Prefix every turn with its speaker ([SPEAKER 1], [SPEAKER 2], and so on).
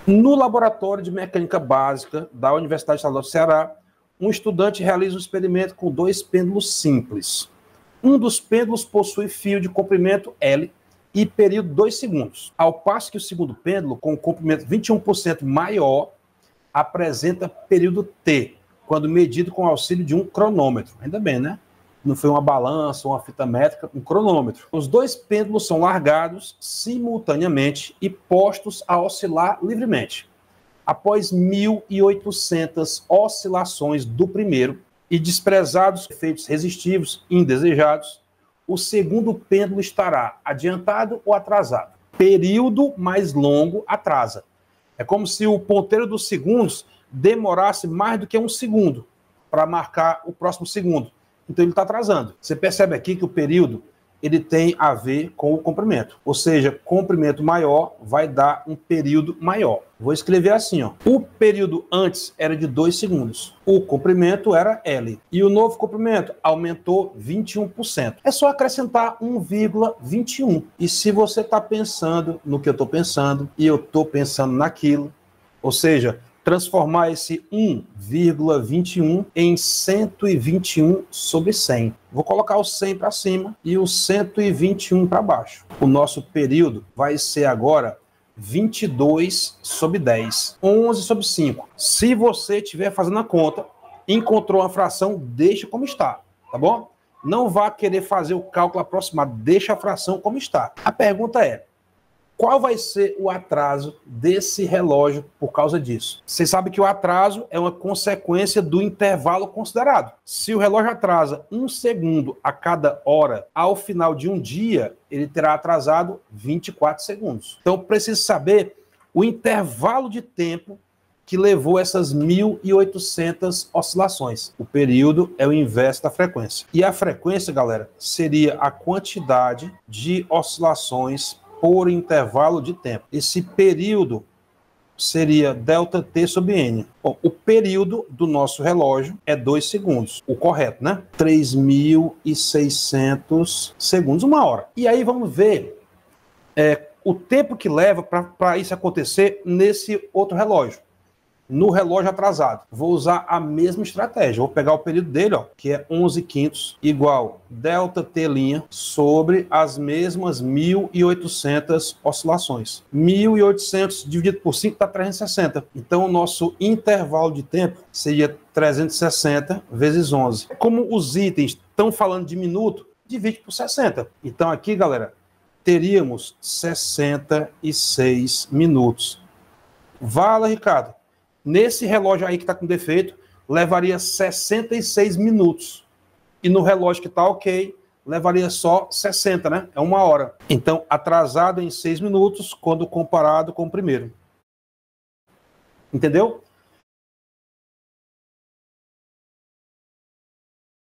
[SPEAKER 1] No laboratório de mecânica básica da Universidade Estadual do Ceará, um estudante realiza um experimento com 2 pêndulos simples. Um dos pêndulos possui fio de comprimento L e período 2 segundos, ao passo que o segundo pêndulo, com comprimento 21% maior, apresenta período T, quando medido com auxílio de um cronômetro. Ainda bem, né? Não foi uma balança, uma fita métrica, um cronômetro. Os 2 pêndulos são largados simultaneamente e postos a oscilar livremente. Após 1.800 oscilações do primeiro e desprezados efeitos resistivos indesejados, o segundo pêndulo estará adiantado ou atrasado. Período mais longo atrasa. É como se o ponteiro dos segundos demorasse mais do que 1 segundo para marcar o próximo segundo. Então ele está atrasando. Você percebe aqui que o período ele tem a ver com o comprimento. Ou seja, comprimento maior vai dar um período maior. Vou escrever assim, ó. O período antes era de 2 segundos. O comprimento era L. E o novo comprimento aumentou 21%. É só acrescentar 1,21. E se você está pensando no que eu estou pensando e eu estou pensando naquilo, ou seja, transformar esse 1,21 em 121 sobre 100. Vou colocar o 100 para cima e o 121 para baixo. O nosso período vai ser agora 22 sobre 10, 11 sobre 5. Se você estiver fazendo a conta, encontrou uma fração, deixa como está, tá bom? Não vá querer fazer o cálculo aproximado, deixa a fração como está. A pergunta é, qual vai ser o atraso desse relógio por causa disso? Você sabe que o atraso é uma consequência do intervalo considerado. Se o relógio atrasa 1 segundo a cada hora, ao final de um dia, ele terá atrasado 24 segundos. Então, preciso saber o intervalo de tempo que levou essas 1.800 oscilações. O período é o inverso da frequência. E a frequência, galera, seria a quantidade de oscilações por intervalo de tempo. Esse período seria ΔT sobre N. Bom, o período do nosso relógio é 2 segundos. O correto, né? 3.600 segundos, 1 hora. E aí vamos ver o tempo que leva para isso acontecer nesse outro relógio. No relógio atrasado, vou usar a mesma estratégia. Vou pegar o período dele, ó, que é 11 quintos, igual ΔT' sobre as mesmas 1.800 oscilações. 1.800 dividido por 5 dá 360. Então, o nosso intervalo de tempo seria 360 vezes 11. Como os itens estão falando de minuto, divide por 60. Então, aqui, galera, teríamos 66 minutos. Vala, Ricardo. Nesse relógio aí que está com defeito, levaria 66 minutos. E no relógio que está ok, levaria só 60, né? É 1 hora. Então, atrasado em 6 minutos, quando comparado com o primeiro. Entendeu?